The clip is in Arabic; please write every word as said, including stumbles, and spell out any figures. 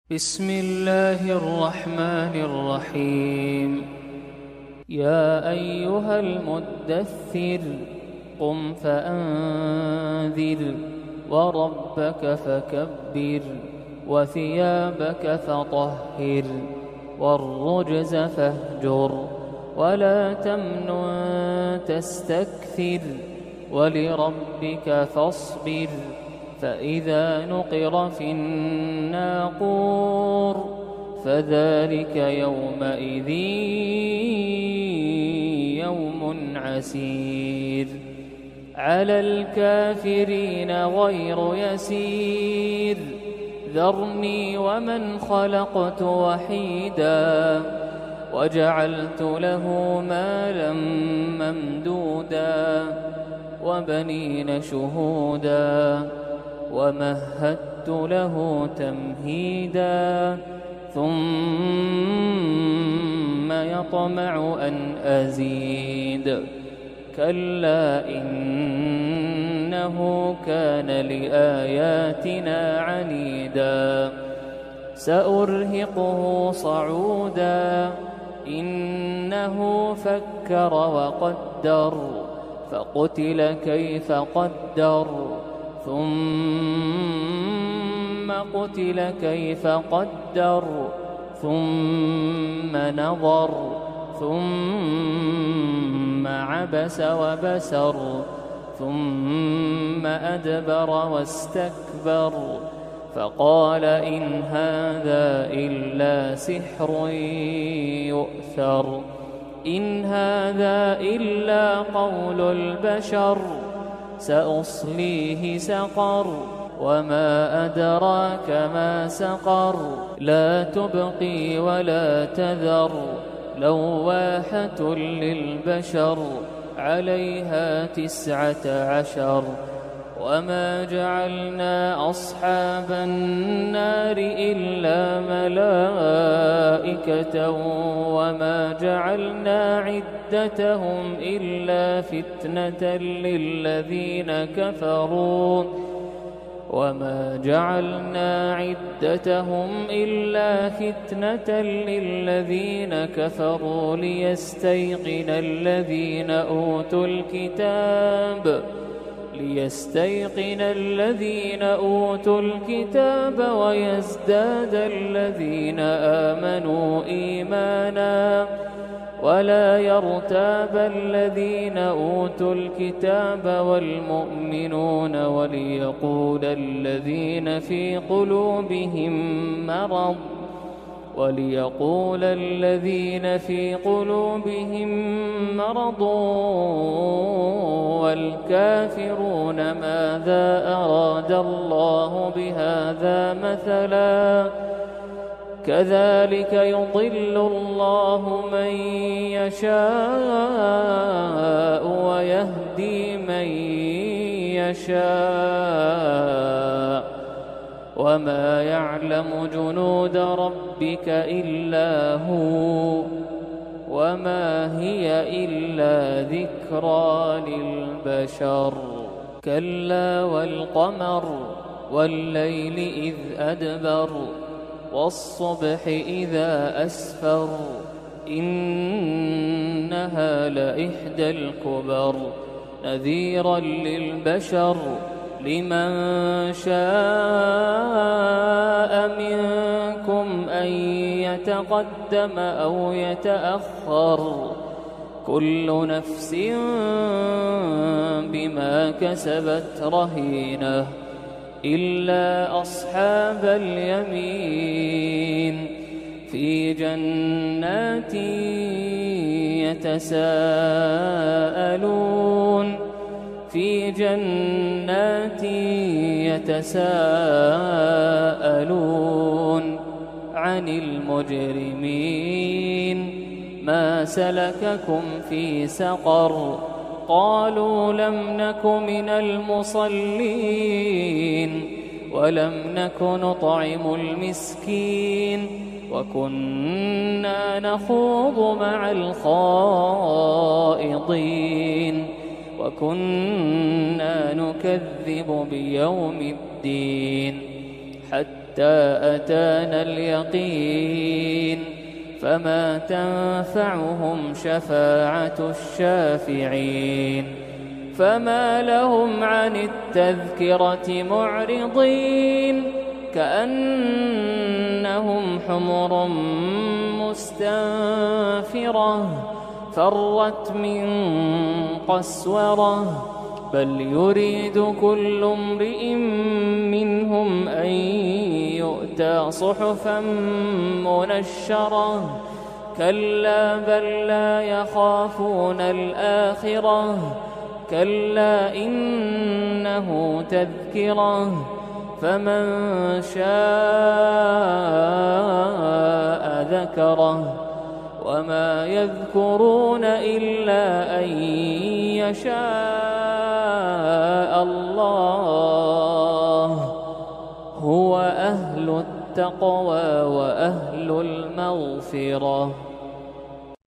بسم الله الرحمن الرحيم. يا أيها المدثر قم فأنذر وربك فكبر وثيابك فطهر والرجز فاهجر ولا تمنن تستكثر ولربك فاصبر فإذا نقر في الناقور فذلك يومئذ يوم عسير على الكافرين غير يسير ذرني ومن خلقت وحيدا وجعلت له مالا ممدودا وبنين شهودا ومهدت له تمهيدا ثم يطمع أن أزيد كلا إنه كان لآياتنا عنيدا سأرهقه صعودا إنه فكر وقدر فقتل كيف قدر ثم قتل كيف قدر ثم نظر ثم عبس وبسر ثم أدبر واستكبر فقال إن هذا إلا سحر يؤثر إن هذا إلا قول البشر سأصليه سقر وما أدراك ما سقر لا تبقي ولا تذر لواحة للبشر عليها تسعة عشر وما جعلنا أصحاب النار إلا ملائكة وما جعلنا عدتهم إلا فتنة للذين كفروا وما جعلنا عدتهم إلا فتنة للذين كفروا ليستيقن الذين أوتوا الكتاب ليستيقن الذين أوتوا الكتاب ويزداد الذين آمنوا إيمانا ولا يرتاب الذين أوتوا الكتاب والمؤمنون وليقول الذين في قلوبهم مرض وليقول الذين في قلوبهم مرض والكافرون ماذا أراد الله بهذا مثلا كذلك يضل الله من يشاء ويهدي من يشاء وما يعلم جنود ربك إلا هو وما هي إلا ذكرى للبشر كلا والقمر والليل إذ أدبر والصبح إذا أسفر إنها لإحدى الكبر نذيرا للبشر لمن شاء منكم أن يتقدم أو يتأخر كل نفس بما كسبت رهينة إلا أصحاب اليمين في جنات يتساءلون في جنات يتساءلون عن المجرمين ما سلككم في سقر قالوا لم نك من المصلين ولم نك نطعم المسكين وكنا نخوض مع الخائضين وكنا نكذب بيوم الدين حتى حتى أتانا اليقين فما تنفعهم شفاعة الشافعين فما لهم عن التذكرة معرضين كأنهم حمر مستنفرة فرت من قسورة بل يريد كل امرئ منهم أن يؤتى صحفا منشرة كلا بل لا يخافون الآخرة كلا إنه تذكرة فمن شاء ذكره وما يذكرون إلا أن يشاء الله هو أهل التقوى وأهل المغفرة.